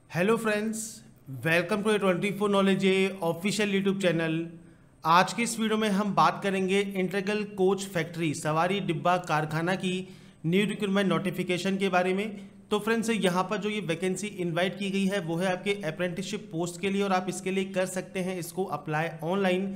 Hello friends, welcome to 24 knowledge official YouTube channel. आज की इस वीडियो में हम बात करेंगे इंटीग्रल कोच फैक्ट्री सवारी डिब्बा कारखाना की न्यू रिक्रूटमेंट नोटिफिकेशन के बारे में। तो फ्रेंड्स, यहाँ पर जो ये वैकेंसी इनवाइट की गई है वो है आपके अप्रेंटिसशिप पोस्ट के लिए और आप इसके लिए कर सकते हैं इसको अप्लाई ऑनलाइन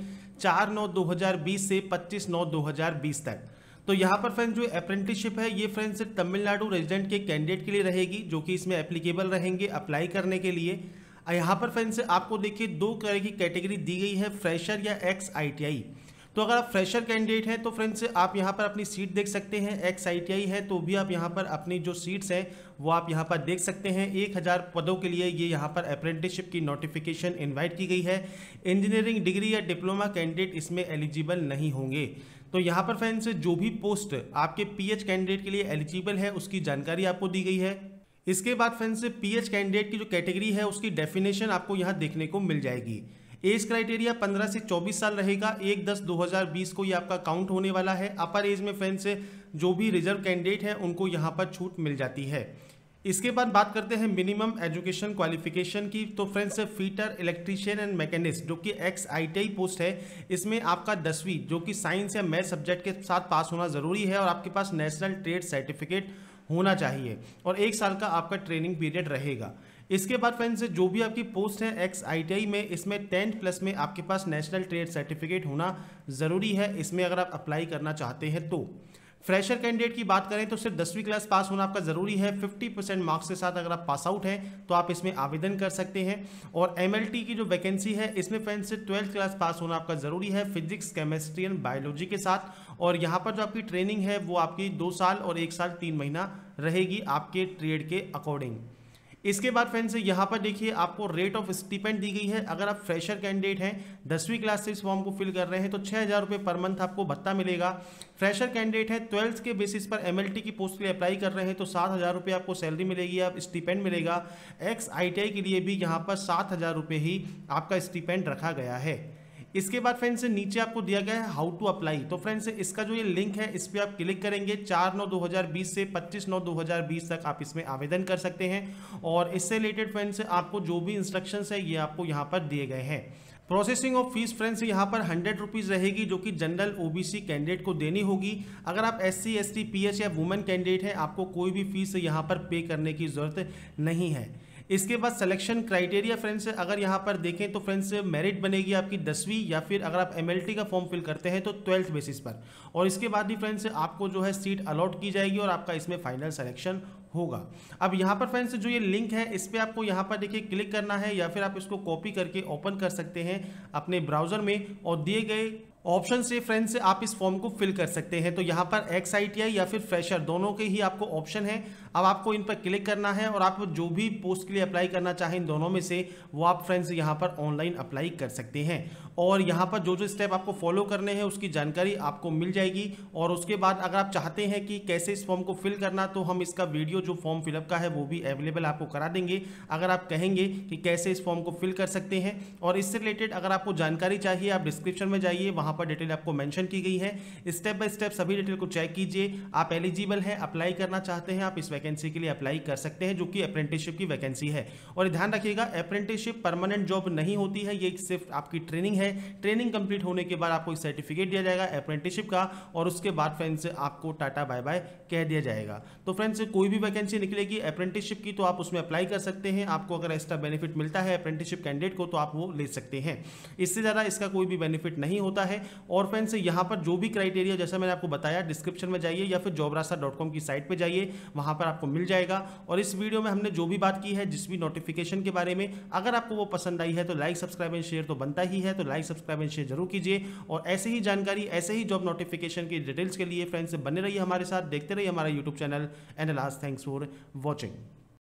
4/9/2020 से 25/9/2020 तक। तो यहाँ पर फ्रेंड्स जो अप्रेंटिसशिप है ये फ्रेंड्स तमिलनाडु रेजिडेंट के कैंडिडेट के लिए रहेगी जो कि इसमें एप्लीकेबल रहेंगे अप्लाई करने के लिए। यहाँ पर फ्रेंड्स आपको देखिए दो तरह की कैटेगरी दी गई है, फ्रेशर या एक्स ITI। तो अगर आप फ्रेशर कैंडिडेट हैं तो फ्रेंड्स आप यहाँ पर अपनी सीट देख सकते हैं, एक्स ITI है तो भी आप यहाँ पर अपनी जो सीट्स हैं वो आप यहाँ पर देख सकते हैं। 1000 पदों के लिए ये यहाँ पर अप्रेंटिसशिप की नोटिफिकेशन इनवाइट की गई है। इंजीनियरिंग डिग्री या डिप्लोमा कैंडिडेट इसमें एलिजिबल नहीं होंगे। तो यहाँ पर फ्रेंड्स जो भी पोस्ट आपके PH कैंडिडेट के लिए एलिजिबल है उसकी जानकारी आपको दी गई है। इसके बाद फ्रेंड्स PH कैंडिडेट की जो कैटेगरी है उसकी डेफिनेशन आपको यहाँ देखने को मिल जाएगी। एज क्राइटेरिया 15 से 24 साल रहेगा। 1/10/2020 को ये आपका काउंट होने वाला है। अपर एज में फ्रेंड्स जो भी रिजर्व कैंडिडेट है उनको यहाँ पर छूट मिल जाती है। इसके बाद बात करते हैं मिनिमम एजुकेशन क्वालिफिकेशन की। तो friends fitter, electrician and machinist जो कि एक्स ITI पोस्ट है इसमें आपका 10वीं जो कि साइंस या मैथ सब्जेक्ट के साथ पास होना ज़रूरी है और आपके पास नेशनल ट्रेड सर्टिफिकेट होना चाहिए और 1 साल का आपका ट्रेनिंग पीरियड रहेगा। इसके बाद फ्रेंड्स जो भी आपकी पोस्ट है एक्स ITI में इसमें 10th प्लस में आपके पास नेशनल ट्रेड सर्टिफिकेट होना ज़रूरी है इसमें अगर आप अप्लाई करना चाहते हैं तो। फ्रेशर कैंडिडेट की बात करें तो सिर्फ 10वीं क्लास पास होना आपका ज़रूरी है। 50% मार्क्स के साथ अगर आप पास आउट हैं तो आप इसमें आवेदन कर सकते हैं। और MLT की जो वैकेंसी है इसमें फ्रेंड्स से 12th क्लास पास होना आपका ज़रूरी है फिजिक्स, केमिस्ट्री एंड बायोलॉजी के साथ। और यहाँ पर जो आपकी ट्रेनिंग है वो आपकी 2 साल और 1 साल 3 महीना रहेगी आपके ट्रेड के अकॉर्डिंग। इसके बाद फ्रेंड्स यहाँ पर देखिए आपको रेट ऑफ स्टिपेंड दी गई है। अगर आप फ्रेशर कैंडिडेट हैं 10वीं क्लास से इस फॉर्म को फिल कर रहे हैं तो 6000 रुपये पर मंथ आपको भत्ता मिलेगा। फ्रेशर कैंडिडेट है 12th के बेसिस पर MLT की पोस्ट के लिए अप्लाई कर रहे हैं तो 7000 रुपये आपको सैलरी मिलेगी, आप स्टिपेंड मिलेगा। एक्स ITI के लिए भी यहाँ पर 7000 रुपये ही आपका स्टिपेंड रखा गया है। इसके बाद फ्रेंड्स नीचे आपको दिया गया है हाउ टू अप्लाई। तो फ्रेंड्स इसका जो ये लिंक है इस पर आप क्लिक करेंगे 4/9/2020 से 25/9/2020 तक आप इसमें आवेदन कर सकते हैं। और इससे रिलेटेड फ्रेंड्स आपको जो भी इंस्ट्रक्शंस है ये आपको यहाँ पर दिए गए हैं। प्रोसेसिंग ऑफ फीस फ्रेंड्स यहाँ पर 100 रुपीज़ रहेगी जो कि जनरल OBC कैंडिडेट को देनी होगी। अगर आप SC ST PH या वुमेन कैंडिडेट हैं आपको कोई भी फीस यहाँ पर पे करने की ज़रूरत नहीं है। इसके बाद सिलेक्शन क्राइटेरिया फ्रेंड्स अगर यहाँ पर देखें तो फ्रेंड्स मेरिट बनेगी आपकी 10वीं या फिर अगर आप MLT का फॉर्म फिल करते हैं तो 12th बेसिस पर। और इसके बाद भी फ्रेंड्स आपको जो है सीट अलॉट की जाएगी और आपका इसमें फाइनल सिलेक्शन होगा। अब यहाँ पर फ्रेंड्स जो ये लिंक है इस पर आपको यहाँ पर देखिए क्लिक करना है या फिर आप इसको कॉपी करके ओपन कर सकते हैं अपने ब्राउजर में और दिए गए ऑप्शन से फ्रेंड्स आप इस फॉर्म को फिल कर सकते हैं। तो यहाँ पर एक्स ITI या फिर फ्रेशर दोनों के ही आपको ऑप्शन है। अब आपको इन पर क्लिक करना है और आप जो भी पोस्ट के लिए अप्लाई करना चाहें इन दोनों में से वो आप फ्रेंड्स यहाँ पर ऑनलाइन अप्लाई कर सकते हैं। और यहाँ पर जो जो स्टेप आपको फॉलो करने हैं उसकी जानकारी आपको मिल जाएगी। और उसके बाद अगर आप चाहते हैं कि कैसे इस फॉर्म को फिल करना तो हम इसका वीडियो जो फॉर्म फिलअप का है वो भी अवेलेबल आपको करा देंगे अगर आप कहेंगे कि कैसे इस फॉर्म को फिल कर सकते हैं। और इससे रिलेटेड अगर आपको जानकारी चाहिए आप डिस्क्रिप्शन में जाइए, वहाँ पर डिटेल आपको मेंशन की गई है। स्टेप बाय स्टेप सभी डिटेल को चेक कीजिए। आप एलिजिबल हैं, अप्लाई करना चाहते हैं आप इस वैकेंसी के लिए अप्लाई कर सकते हैं जो कि अप्रेंटिसशिप की वैकेंसी है। और ध्यान रखिएगा अप्रेंटिसशिप परमानेंट जॉब नहीं होती है, ये सिर्फ आपकी ट्रेनिंग है। ट्रेनिंग कंप्लीट होने के बाद आपको एक सर्टिफिकेट दिया जाएगा अप्रेंटिसशिप का और उसके बाद फ्रेंड्स आपको टाटा बाय बाय कह दिया जाएगा। तो फ्रेंड्स कोई भी वैकेंसी निकलेगी अप्रेंटिसशिप की तो आप उसमें अप्लाई कर सकते हैं। आपको अगर एक्स्ट्रा बेनिफिट मिलता है अप्रेंटिसशिप कैंडिडेट को तो आप वो ले सकते हैं। इससे ज़्यादा इसका कोई भी बेनिफिट नहीं होता है। और फ्रेंड्स यहाँ पर जो भी क्राइटेरिया जैसा मैंने आपको बताया डिस्क्रिप्शन में जाइए या फिर jobrasa.com की साइट पे जाइए, वहाँ पर आपको मिल जाएगा। और इस वीडियो में हमने जो भी बात की है जिस भी नोटिफिकेशन के बारे में अगर आपको वो पसंद आई है तो लाइक सब्सक्राइब एंड शेयर तो बनता ही है, तो लाइक सब्सक्राइब एंड शेयर जरूर कीजिए। और ऐसे ही जानकारी ऐसे ही जॉब नोटिफिकेशन की डिटेल्स के लिए फ्रेंड्स बने रहिए हमारे साथ, देखते रहिए हमारा YouTube channel. And last thanks for watching.